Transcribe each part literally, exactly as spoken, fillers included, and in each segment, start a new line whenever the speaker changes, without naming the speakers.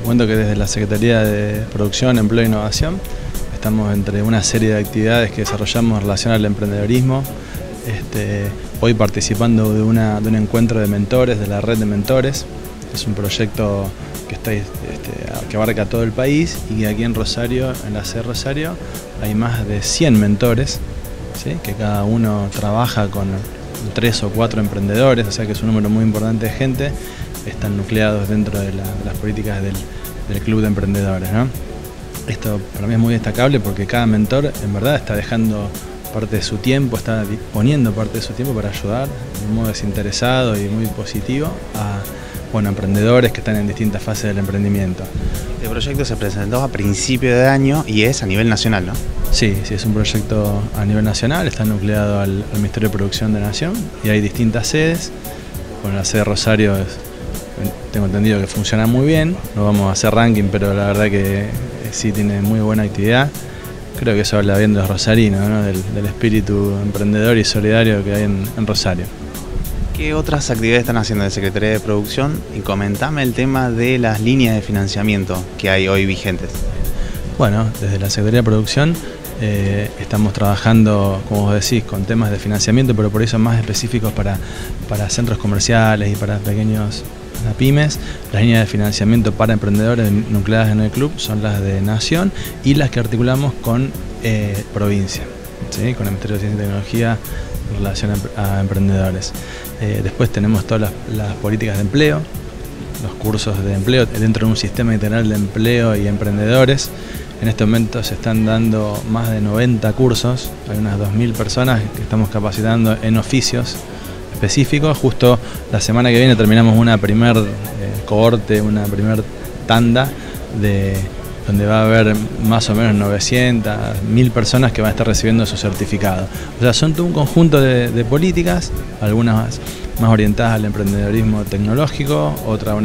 cuento que desde la Secretaría de Producción, Empleo e Innovación estamos entre una serie de actividades que desarrollamos en relación al emprendedorismo. Este, hoy participando de, una, de un encuentro de mentores, de la red de mentores. Es un proyecto que, está, este, que abarca todo el país y que aquí en Rosario, en la sede de Rosario, hay más de cien mentores, ¿sí? Que cada uno trabaja con tres o cuatro emprendedores, o sea que es un número muy importante de gente. Están nucleados dentro de, la, de las políticas del, del Club de Emprendedores, ¿no? Esto para mí es muy destacable porque cada mentor en verdad está dejando parte de su tiempo, está poniendo parte de su tiempo para ayudar de un modo desinteresado y muy positivo a bueno, emprendedores que están en distintas fases del emprendimiento.
El proyecto se presentó a principio de año y es a nivel nacional, ¿no?
Sí, sí, es un proyecto a nivel nacional, está nucleado al, al Ministerio de Producción de Nación y hay distintas sedes. Bueno, la sede de Rosario es, tengo entendido que funciona muy bien, no vamos a hacer ranking, pero la verdad que sí tiene muy buena actividad. Creo que eso habla bien de los rosarinos, ¿no? del, del espíritu emprendedor y solidario que hay en, en Rosario.
¿Qué otras actividades están haciendo de Secretaría de Producción? Y comentame el tema de las líneas de financiamiento que hay hoy vigentes.
Bueno, desde la Secretaría de Producción eh, estamos trabajando, como vos decís, con temas de financiamiento, pero por eso más específicos para, para centros comerciales y para pequeños pymes. Las líneas de financiamiento para emprendedores nucleadas en el club son las de Nación y las que articulamos con eh, provincia, ¿sí? Con el Ministerio de Ciencia y Tecnología en relación a, a emprendedores. Eh, después tenemos todas las, las políticas de empleo, los cursos de empleo dentro de un sistema integral de empleo y emprendedores. En este momento se están dando más de noventa cursos, hay unas dos mil personas que estamos capacitando en oficios específicos. Justo la semana que viene terminamos una primer eh, cohorte, una primer tanda de donde va a haber más o menos novecientas, mil personas que van a estar recibiendo su certificado. O sea, son todo un conjunto de, de políticas, algunas más, más orientadas al emprendedorismo tecnológico, otras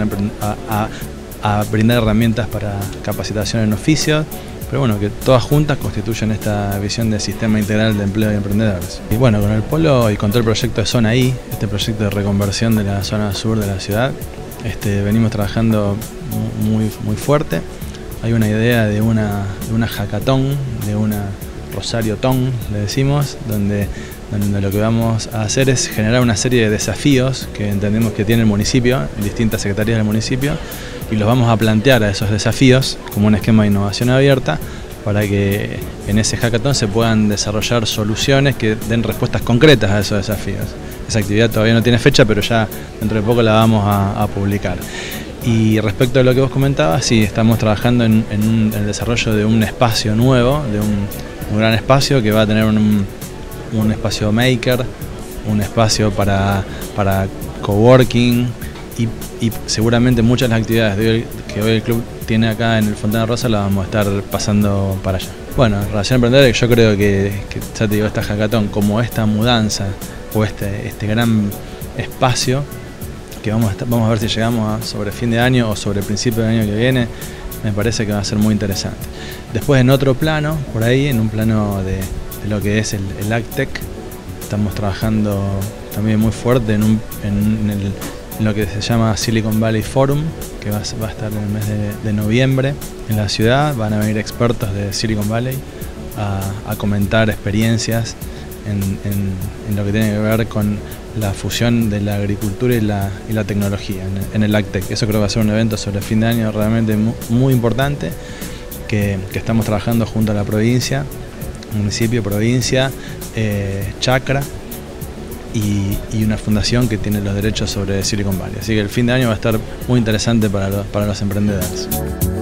a, a, a brindar herramientas para capacitación en oficios, pero bueno, que todas juntas constituyen esta visión de sistema integral de empleo y emprendedores. Y bueno, con el polo y con todo el proyecto de Zona I, este proyecto de reconversión de la zona sur de la ciudad, este, venimos trabajando muy, muy fuerte. Hay una idea de una, de una hackathon, de una Rosario-ton, le decimos, donde, donde lo que vamos a hacer es generar una serie de desafíos que entendemos que tiene el municipio, en distintas secretarías del municipio, y los vamos a plantear a esos desafíos como un esquema de innovación abierta para que en ese hackathon se puedan desarrollar soluciones que den respuestas concretas a esos desafíos. Esa actividad todavía no tiene fecha, pero ya dentro de poco la vamos a, a publicar. Y respecto a lo que vos comentabas, sí, estamos trabajando en, en, un, en el desarrollo de un espacio nuevo, de un, un gran espacio que va a tener un, un espacio maker, un espacio para, para coworking y, y seguramente muchas de las actividades de hoy, que hoy el club tiene acá en el Fontana Rosa las vamos a estar pasando para allá. Bueno, en relación a emprendedores, yo creo que, que ya te digo, esta hackathon, como esta mudanza o este, este gran espacio, que vamos a, estar, vamos a ver si llegamos a sobre fin de año o sobre principio del año que viene, me parece que va a ser muy interesante. Después en otro plano, por ahí, en un plano de, de lo que es el, el AgTech, estamos trabajando también muy fuerte en, un, en, en, el, en lo que se llama Silicon Valley Forum, que va, va a estar en el mes de, de noviembre en la ciudad. Van a venir expertos de Silicon Valley a, a comentar experiencias en, en, en lo que tiene que ver con la fusión de la agricultura y la, y la tecnología en, en el AgTech. Eso creo que va a ser un evento sobre fin de año realmente muy, muy importante que, que estamos trabajando junto a la provincia, municipio, provincia, eh, Chacra y, y una fundación que tiene los derechos sobre Silicon Valley. Así que el fin de año va a estar muy interesante para los, para los emprendedores.